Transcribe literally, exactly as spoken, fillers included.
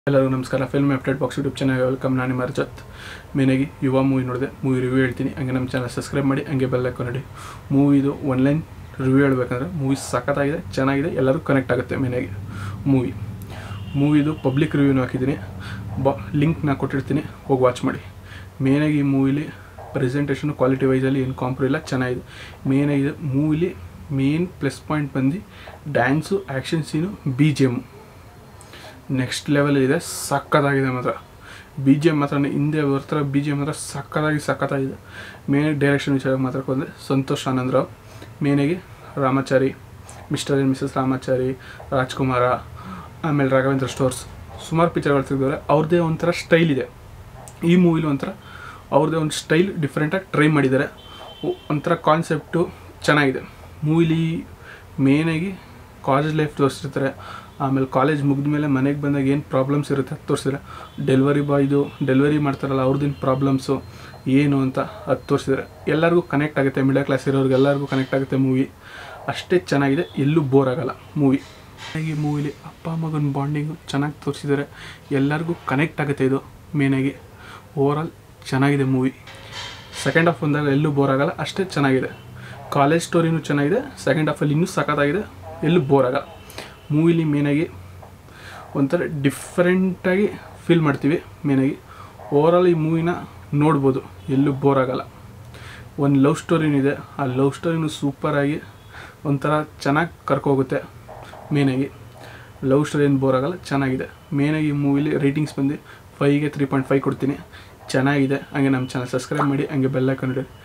ಎಲ್ಲರಿಗೂ ನಮಸ್ಕಾರ. Film update box YouTube channel welcome. ನಾನು ನಿಮ್ಮ ರಜತ್. ಮೇನಾಗಿ ಯುವ ಮೂವಿ ನೋಡಿದೆ, ಮೂವಿ ರಿವ್ಯೂ ಹೇಳ್ತೀನಿ. ಹಂಗೆ ನಮ್ಮ ಚಾನಲ್ ಸಬ್ಸ್ಕ್ರೈಬ್ ಮಾಡಿ, ಹಂಗೆ ಬೆಲ್ ಐಕಾನ್ ನೋಡಿ. ಮೂವಿದು ಒನ್ಲೈನ್ ರಿವ್ಯೂ ಹೇಳ್ಬೇಕಂದ್ರೆ ಮೂವಿ ಸಖತ್ತಾಗಿದೆ, ಚೆನ್ನಾಗಿದೆ, ಎಲ್ಲರೂ ಕನೆಕ್ಟ್ ಆಗುತ್ತೆ. ಮೇನಾಗಿ ಮೂವಿ ಮೂವಿದು ಪಬ್ಲಿಕ್ ರಿವ್ಯೂನು ಹಾಕಿದ್ದೀನಿ, ಬಾ ಲಿಂಕ್ನ ಕೊಟ್ಟಿರ್ತೀನಿ, ಹೋಗಿ ವಾಚ್ ಮಾಡಿ. ಮೇನಾಗಿ ಈ ಮೂವಿಲಿ ಪ್ರೆಸೆಂಟೇಷನು ಕ್ವಾಲಿಟಿ ವೈಸಲ್ಲಿ ಏನು ಕಾಂಪ್ರೋ ಇಲ್ಲ, ಚೆನ್ನಾಗಿದೆ. ಮೇನಾಗಿದೆ ಮೂವಿಲಿ ಮೇನ್ ಪ್ಲಸ್ ಪಾಯಿಂಟ್ ಬಂದು dance, action scene, B G M next ಲೆವೆಲಿದೆ, ಸಕ್ಕತ್ತಾಗಿದೆ ಮಾತ್ರ. ಬಿ ಜಿ ಎಮ್ ಮಾತ್ರ ಹಿಂದೆ ಬರ್ತಾರೆ, ಬಿ ಜಿ ಎಮ್ ಮಾತ್ರ ಸಕ್ಕತ್ತಾಗಿ ಸಕ್ಕತ್ತಾಗಿದೆ. ಮೇನ್ ಡೈರೆಕ್ಷನ್ ವಿಚಾರ ಮಾತಾಡ್ಕೊಂಡ್ರೆ ಸಂತೋಷ್ ಆನಂದರಾವ್, ಮೇನಾಗಿ Ramachari, mister and missus Ramachari, Rajkumara, ಆಮೇಲೆ ರಾಘವೇಂದ್ರ ಸ್ಟೋರ್ಸ್, ಸುಮಾರು ಪಿಕ್ಚರ್ಗಳು ತೆಗೆದವ್ರೆ. ಅವ್ರದ್ದೇ ಒಂಥರ ಸ್ಟೈಲ್ ಇದೆ. ಈ ಮೂವಿಲಿ ಒಂಥರ ಅವ್ರದ್ದೇ ಒಂದು ಸ್ಟೈಲ್ ಡಿಫ್ರೆಂಟಾಗಿ ಟ್ರೈ ಮಾಡಿದ್ದಾರೆ. ಒಂಥರ ಕಾನ್ಸೆಪ್ಟು ಚೆನ್ನಾಗಿದೆ. ಮೂವಿಲಿ ಮೇನಾಗಿ ಕಾಲೇಜ್ ಲೈಫ್ ತೋರಿಸಿರ್ತಾರೆ, ಆಮೇಲೆ ಕಾಲೇಜ್ ಮುಗಿದ ಮೇಲೆ ಮನೆಗೆ ಬಂದಾಗ ಏನು ಪ್ರಾಬ್ಲಮ್ಸ್ ಇರುತ್ತೆ ಅದು ತೋರಿಸಿದ್ರೆ, ಡೆಲಿವರಿ ಬಾಯ್ದು ಡೆಲಿವರಿ ಮಾಡ್ತಾರಲ್ಲ ಅವ್ರದ್ದಿನ ಪ್ರಾಬ್ಲಮ್ಸು ಏನು ಅಂತ ಅದು ತೋರಿಸಿದ್ದಾರೆ. ಎಲ್ಲರಿಗೂ ಕನೆಕ್ಟ್ ಆಗುತ್ತೆ, ಮಿಡಲ್ ಕ್ಲಾಸ್ ಇರೋರಿಗೆ ಎಲ್ಲರಿಗೂ ಕನೆಕ್ಟ್ ಆಗುತ್ತೆ. ಮೂವಿ ಅಷ್ಟೇ ಚೆನ್ನಾಗಿದೆ, ಎಲ್ಲೂ ಬೋರ್ ಆಗೋಲ್ಲ ಮೂವಿ. ಈ ಮೂವಿಲಿ ಅಪ್ಪ ಮಗನ ಬಾಂಡಿಂಗು ಚೆನ್ನಾಗಿ ತೋರಿಸಿದ್ದಾರೆ, ಎಲ್ಲರಿಗೂ ಕನೆಕ್ಟ್ ಆಗುತ್ತೆ. ಇದು ಮೇನಾಗಿ ಓವರಾಲ್ ಚೆನ್ನಾಗಿದೆ ಮೂವಿ. ಸೆಕೆಂಡ್ ಹಾಫ್ ಬಂದಾಗ ಎಲ್ಲೂ ಬೋರ್ ಆಗೋಲ್ಲ, ಅಷ್ಟೇ ಚೆನ್ನಾಗಿದೆ. ಕಾಲೇಜ್ ಸ್ಟೋರಿನೂ ಚೆನ್ನಾಗಿದೆ, ಸೆಕೆಂಡ್ ಹಾಫಲ್ಲಿ ಇನ್ನೂ ಸಖತ್ತಾಗಿದೆ, ಎಲ್ಲೂ ಬೋರ್ ಆಗಲ್ಲ. ಮೂವಿಲಿ ಮೇನಾಗಿ ಒಂಥರ ಡಿಫ್ರೆಂಟಾಗಿ ಫೀಲ್ ಮಾಡ್ತೀವಿ. ಮೇನಾಗಿ ಓವರಾಲ್ ಈ ಮೂವಿನ ನೋಡ್ಬೋದು, ಎಲ್ಲೂ ಬೋರ್ ಆಗಲ್ಲ. ಒಂದು ಲವ್ ಸ್ಟೋರಿನೂ ಇದೆ, ಆ ಲವ್ ಸ್ಟೋರಿನೂ ಸೂಪರಾಗಿ ಒಂಥರ ಚೆನ್ನಾಗಿ ಕರ್ಕೋಗುತ್ತೆ. ಮೇನಾಗಿ ಲವ್ ಸ್ಟೋರಿ ಏನು ಬೋರ್ ಆಗಲ್ಲ, ಚೆನ್ನಾಗಿದೆ. ಮೇನಾಗಿ ಈ ಮೂವಿಲಿ ರೇಟಿಂಗ್ಸ್ ಬಂದು ಫೈವ್ಗೆ ತ್ರೀ ಪಾಯಿಂಟ್ ಫೈವ್ ಕೊಡ್ತೀನಿ, ಚೆನ್ನಾಗಿದೆ. ಹಂಗೆ ನಮ್ಮ ಚಾನಲ್ ಸಬ್ಸ್ಕ್ರೈಬ್ ಮಾಡಿ, ಹಂಗೆ ಬೆಲ್ ಐಕಾನ್ ಇಡಿ.